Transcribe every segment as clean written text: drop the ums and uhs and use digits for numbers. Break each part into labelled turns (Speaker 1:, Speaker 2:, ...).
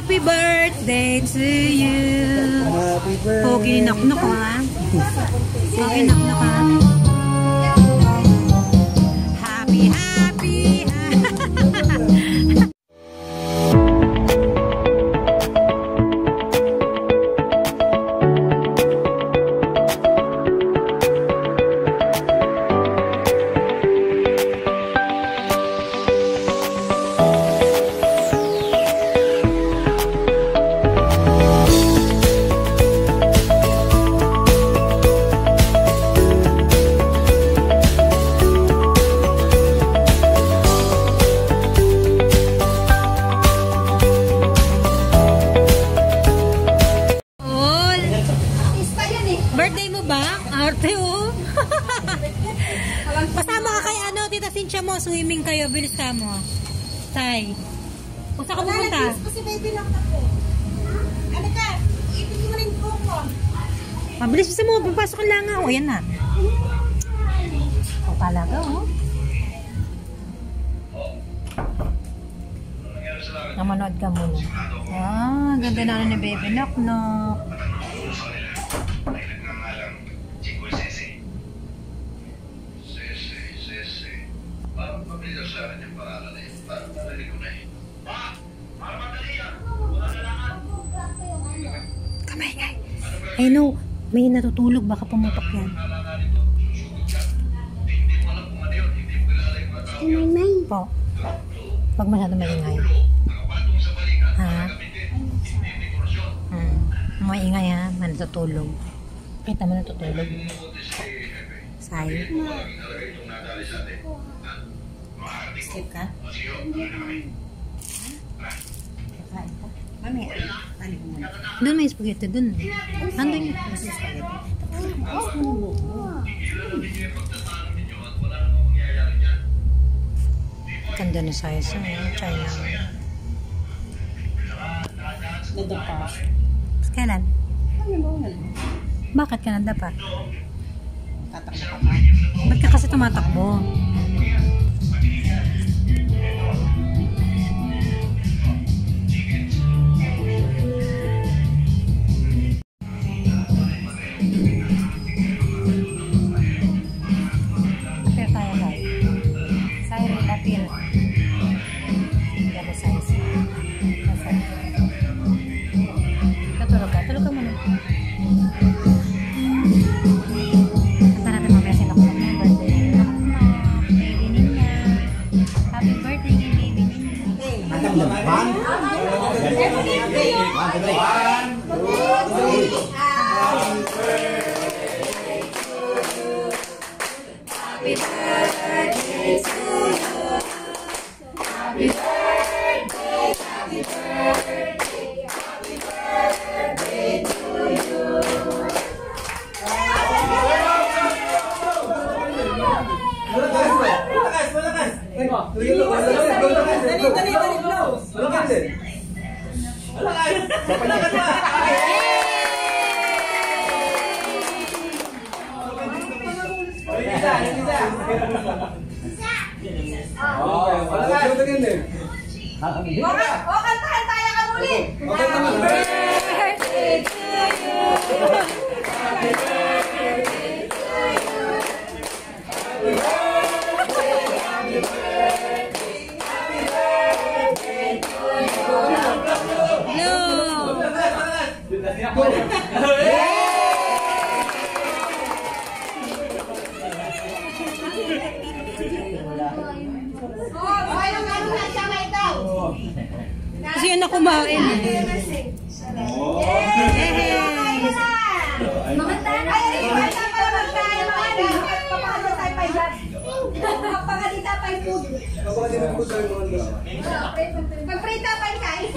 Speaker 1: Happy birthday to you.
Speaker 2: Happy birthday.
Speaker 1: Okay, NokNok ha. Okay, NokNok ha. Happy, happy. Birthday mo ba? Arte oh. Pasama ka kay ano, Tita Cynthia mo. Swimming kayo. Bilis ka mo. Tay. Kung saan ka pupunta?
Speaker 3: Kasi babyNino ako. Ano ka? Ipin mo rin ko ko.
Speaker 1: Mabilis mo. Pagpasok ka lang nga. O, yan na. O, talaga oh. Namanood ka muna. Ah, ganda na ni Baby NokNok. Kamay, ay no, may natutulog, baka pumutok yan. May po. Pag masyado maingay. Ha? Maingay ha, may natutulog. Kita mo natutulog. Say. Skip ka? Mami, balik mo muna. Doon may spaghetti, doon. Andun yung spaghetti. Ganda na size sa China.
Speaker 3: Nadapa.
Speaker 1: Kailan? Bakit ka nadapa?
Speaker 3: Tatakbo ka pa.
Speaker 1: Ba't ka kasi tumatakbo?
Speaker 3: Kantahan tayo ka muli. Happy birthday to you. Happy birthday to you. Happy birthday, happy birthday, happy birthday to you.
Speaker 1: Kasi yun na kumain.
Speaker 3: Pag-prita pa yung kain.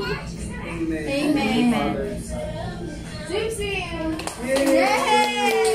Speaker 3: Amen. Swim, swim. Yay!